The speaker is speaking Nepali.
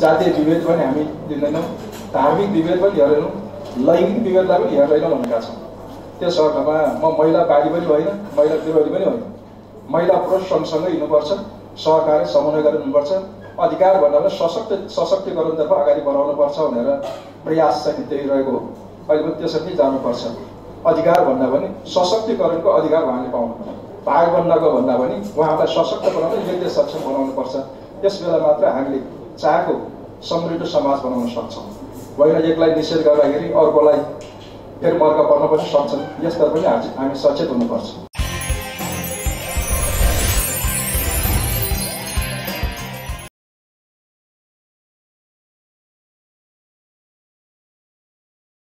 जातीय विभेद पनि हामी दिँदैनौँ, धार्मिक विभेद पनि हेर्दैनौँ, लैङ्गिक विभेदलाई पनि हेर्दैनौँ भनेका छौँ। त्यस अर्थमा म महिलावादी पनि होइन, महिला विरोधी पनि होइन। महिला पुरुष सँगसँगै हिँड्नुपर्छ, सहकार्य समन्वय गरेर हुनुपर्छ। अधिकार भन्दा पनि सशक्तिकरणतर्फ अगाडि बढाउनुपर्छ भनेर प्रयास चाहिँ त्यही रहेको हो। अहिले पनि त्यसरी जानुपर्छ। अधिकार भन्दा पनि सशक्तिकरणको अधिकार उहाँले पाउनुपर्छ। भाग बन्नको भन्दा पनि उहाँलाई सशक्त बनाउन, योग्य सक्षम बनाउनुपर्छ। त्यस बेला मात्र हामीले चाहेको समृद्ध समाज बनाउन सक्छौँ। होइन एकलाई निषेध गर्दाखेरि अर्कोलाई फेरि मर्का पर्न पनि सक्छन्। यसतर्फ पनि हामी सचेत हुनुपर्छ।